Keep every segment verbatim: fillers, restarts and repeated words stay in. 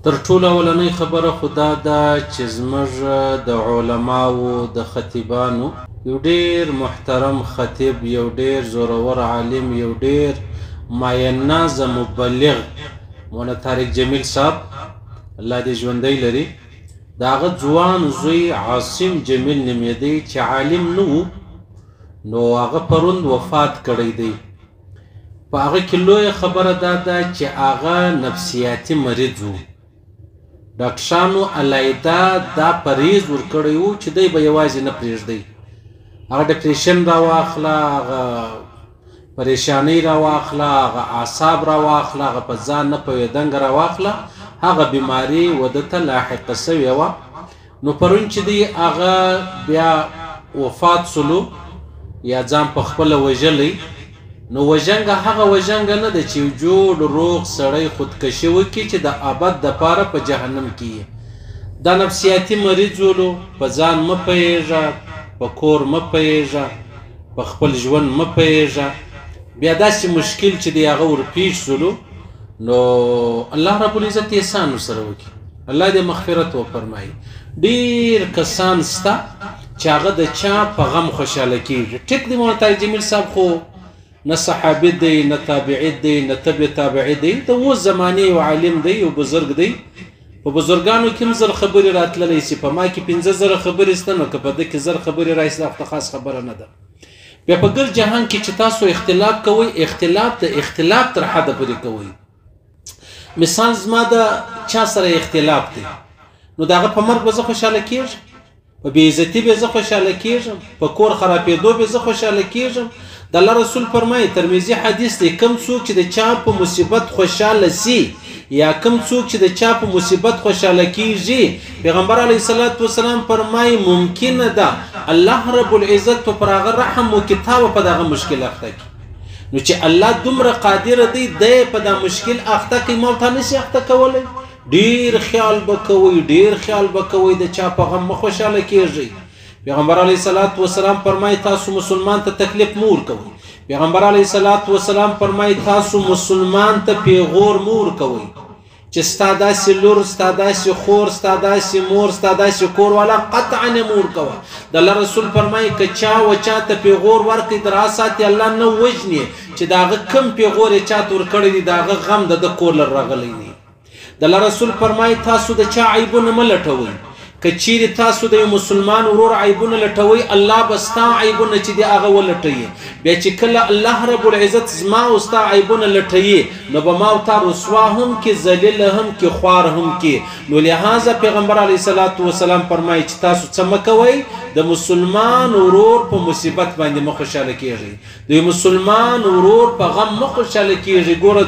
تر ټولو اولنۍ خبره خو دا ده چې زموږ د علماو د خطیبانو یو ډېر محترم خطیب، یو ډېر زورور عالم، یو ډېر ماینازه مبلغ مولانا طارق جمیل صاحب، الله دې ژوندی لري، د هغه ځوان زوی عاصم جمیل نومېدی چې عالم نه و، نو هغه پرون وفات کړی دی. په هغه کې لویه خبره دا ده چې هغه نفسیاتي مریض و. ډاکټرانو علیحده دا پریز ورکړی و چې دی به یوازې نه پرېږدی. هغه ډپریشن را واخله، هغه پریشانۍ را واخله، هغه اعصاب را واخله، هغه په ځان نه پوهېدنګ را واخله، هغه بیماري وده ته لاحقه سوې وه. نو پرون چې دی هغه بیا وفات سلو یا ځان په خپله وژلی، نو وژنګه هغه وژنګه نه ده چې یو جوړ روغ سړی خودکشي وکړي چې د ابد دپاره په جهنم کې یې. دا نفسیاتي مریض ولو، په ځان مه پوهېږه، په کور مه پوهېږه، په خپل ژوند مه پوهېږه. بیا داسې مشکل چې دی هغه ورپېښ سولو، نو الله رب العزت احسان ورسره وکړي، الله دې مغفرت وفرمایي. ډېر کسان سته چې هغه د چا په غم خوشحاله کېږي. ټیک دی مولانا طارق جمیل صاحب خو نه صحابي دی، نه تابعي دی، نه تبع تابعي دی، د اوس زمانې یو عالم دی، یو بزرګ دی. په بزرګانو کې هم زر خبرې راتللی سي، په ما کې پنځه زره خبرې سته، نو که په ده کې زر خبرې رایسته خو خاص خبره نه ده. بیا په ګل جهان کې چې تاسو اختلاف کوئ، اختلاف د اختلاف تر حده پورې کوئ. مثال زما د چا سره اختلاف دی، نو د هغه په مرګ به زه خوشحاله کېږم، په بېعزتي به زه خوشحاله کېږم، په کور خرابېدو به زه خوشحاله کېږم. د الله رسول فرمایي، ترمذي حدیث دی، کم څوک چې د چا په مصیبت خوشحاله سي یا کم څوک چې د چا په مصیبت خوشحاله کېږي، پیغمبر علیه الصلاة والسلام فرمایي ممکنه ده الله رب العزت پر هغه رحم وکړي، تا به په دغه مشکل اخته کړي. نو چې الله دومره قادر دی، دی په دا مشکل اخته کوي، ما ورته نشي اخته کولی. ډېر خیال به کوئ، ډېر خیال به کوئ، د چا په غم مه خوشحاله کېږئ. پیغمبر علیه الصلاة والسلام فرمایي تاسو مسلمان ته تکلیف مه ورکوئ. پیغمبر علیه الصلاة والسلام فرمایي تاسو مسلمان ته پیغور مه ورکوئ چې ستا داسې لور، ستا داسې خور، ستا داسې مور، ستا داسې کور والا قطعا یې مه ورکوه. د الله رسول فرمایي که چا و چا ته پیغور ورکړي، د را ساتي الله نه وژني چې د هغه کم پیغور یې چا ته ورکړی دی، د هغه غم د ده کور لر راغلی دی. د الله رسول فرمایي تاسو د چا عیبونه مه لټوئ. که چیرې تاسو د یو مسلمان ورور عیبونه لټوئ، الله به ستا عیبونه چې دی هغه ولټوي. بیا چې کله الله رب العزت زما او ستا عیبونه لټوي، نو به ما او تا رسوا هم کې، ذلیل هم کې، خوار هم کې. نو لہذا پیغمبر علیه الصلاة والسلام فرمایي چې تاسو څه مه کوئ، د مسلمان ورور په مصیبت باندې مه خوشحاله کېږئ، د یو مسلمان ورور په غم مه خوشحاله کېږئ. ګوره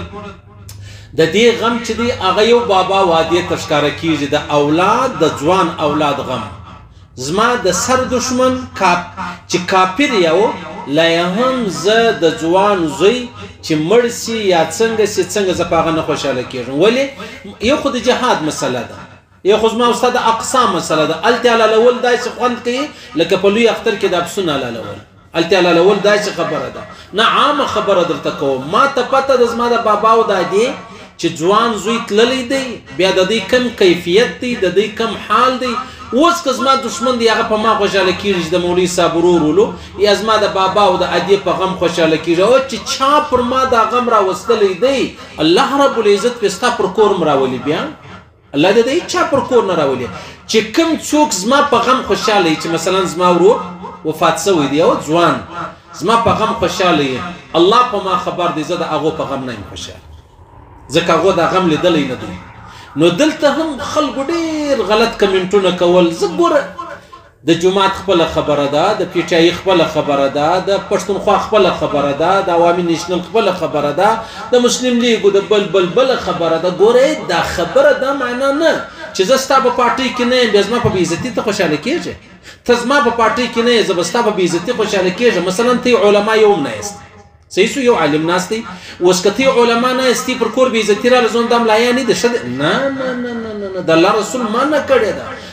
د دې غم چې دی هغه یو بابا وادي ته ښکاره کېږي، د اولاد، د ځوان اولاد غم. زما د سر دشمن چې کافر یو، لا یې هم زه د ځوان زوی چې مړ سي یا څنګه سي، څنګه زه په هغه نه خوشحاله کېږم. ولې؟ یو خو د جهاد مسله ده، یو خو زما ستا د اقصا مسله ده. هلته حلالول داسې خوند کوي لکه په لوی اختر کې د پسونه حلالول. هلته حلالول داسې خبره ده، نه عامه خبره درته کوم. ما ته پته ده زما د بابا او دادې چې ځوان زوی تللی دی، بیا د دوی کم کیفیت دی، د دوی کم حال دی. اوس که زما دشمن دی هغه په ما خوشحاله کېږي چې د مولوي صاحب ورور ولو، یا زما د بابا او د ادې په غم خوشحاله کېږي. او چې چا پر ما دا غم راوستلی دی، الله رب العزت پې ستا پر کور م راولي. بیا الله دې د هېچا پر کور نه راولي. چې کوم څوک زما په غم خوشحاله وي، چې مثلا زما ورور وفات سوی دی او ځوان زما په غم خوشحاله وي، الله په ما خبر دی، زه د هغو په غم نه یم خوشحاله، ځکه هغو دا غم لیدلی نه دی. نو دلته هم خلکو ډېر غلط کمنټونه کول. زه ګوره د جومات خپله خبره ده، د پی ټي آی خپله خبره ده، د پښتونخوا خپله خبره ده، د عوامي نیشنل خپله خبره ده، د مسلم لیګو د بل بل بله خبره ده. ګوره دا خبره دا معنا نه چې زه ستا په پارټۍ کې نه یم، بیا زما په بېعزتي ته خوشحاله کېږې. ته زما په پارټۍ کې نه یې، زه به ستا په بېعزتي خوشحاله کېږم. مثلا ته علما یو هم نه یاست، صحیح سو، یو عالم ناست دی. اوس که ته علما نه یاستې پر کور بېعزتي راله، زه هم دا ملایا نه ده ښه دی. نه نه نه نه نه، د الله رسول منع کړې ده.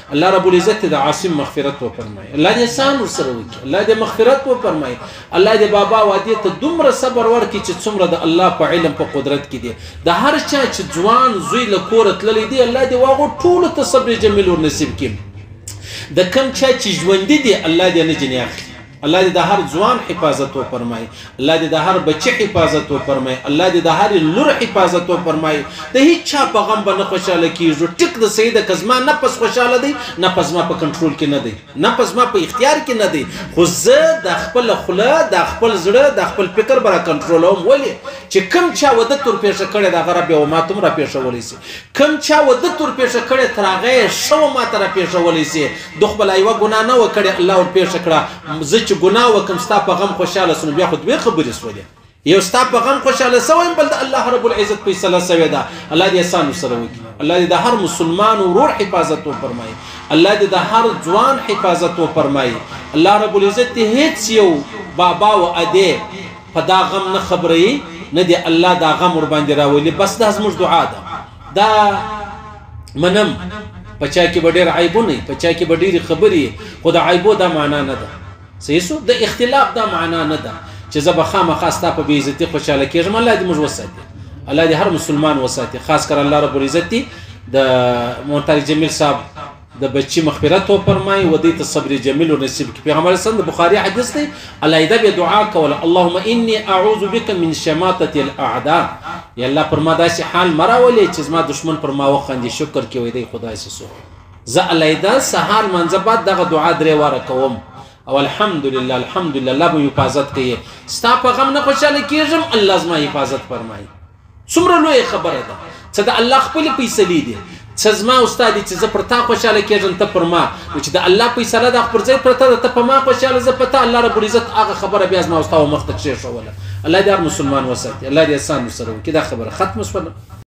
الله رب العزت د عاصم مغفرت وفرمایي، الله دې احسان ورسره وکړي، الله دې مغفرت وفرمایي، الله دې بابا وادي ته دومره صبر ورکړي چې څومره د الله په علم په قدرت کې دی. د هر چا چې ځوان زوی له کوره تللی دی الله دې واغو ټولو ته صبر جمیل ورنصیب کړي. د کم چا چې ژوندي دي الله دې نه جنې اخلي، الله دې د هر ځوان حفاظت وفرمایي، الله دې د هر بچي حفاظت وفرمایي، الله دې د هر لور حفاظت وفرمایي. د هیڅ چا په غم به نه خوشحاله کېږو. ټیک د سید که زما نفس خوشحاله دی، نفس زما په کنټرول کې نه دی، نفس زما په اختیار کې نه دی، خو زه د خپل خوله د خپل زړه د خپل فکر به را کنټرولوم. ولې چې کوم چا وده تور پیښه کړې د هغه رب یو ما ته هم را پېښولی سي، کوم چا وده تور پیښه کړې تر هغه یې ښه ما ته را پېښولی سي. د خپله یوه ګناه نه وه کړې الله ور پېښه کړه، زه چې ګناه وکم ستا په غم خوشحاله سو، نو بیا خو دوې خبرې سولې، یو ستا په غم خوشحاله سوی بل د الله رب العزت فیصله سوې ده. الله دې احسان ورسره وکړي، الله دې د هر مسلمان ورور حفاظت وفرمایي، الله دې د هر ځوان حفاظت وفرمایي. الله رب العزت دې هیڅ یو بابا و ادې په دا غم نه خبروي، نه دې الله دا غم ورباندې راولي. بس دا زموږ دعا ده. دا منم په چا کې به ډېر عیبونه وي، په چا کې به ډېرې خبرې، خو د عیبو دا معنا نه ده. صحیح سو د اختلاف دا معنا نه ده چې زه به خامخا ستا په بې عزتي خوشحاله کېږم. الله دې موږ وساتي، الله دې هر مسلمان وساتي، خاص کر الله رب العزت دې د محترم جمیل صاحب د بچی مغفرت وفرمایي، و دې ته صبر جمیل ورنصیب کړي. پیغمبر صلی الله علیه وسلم د بخاري حدیث دی، علیده به دعا کوله، اللهم انی اعوذ بک من شماتة الاعداء. یا الله پر ما داسې حال مه راولې چې زما دشمن پر ما وخندي، شکر کې وای دی خدای سه. زه علیده سهار منځه بعد دغه دعا درې واره کوم، او الحمدلله الحمدلله الله به حفاظت کوي. ستا په غم نه خوشحاله کېږم، الله زما حفاظت فرمایي. څومره لویه خبره ده چې د الله خپلې فیصلې دي، چې زما او ستا دي چې زه پر تا خوشحاله کېږم ته پر ما، نو چې د الله فیصله ده پر ځای پرته ده، ته په ما خوشحاله زه په تا. الله رب العزت هغه خبره بیا زما او ستا مخ ته کېښوله. الله دې هر مسلمان وساتي، الله دې احسان ورسره وکړي. دا خبره ختمه شوله.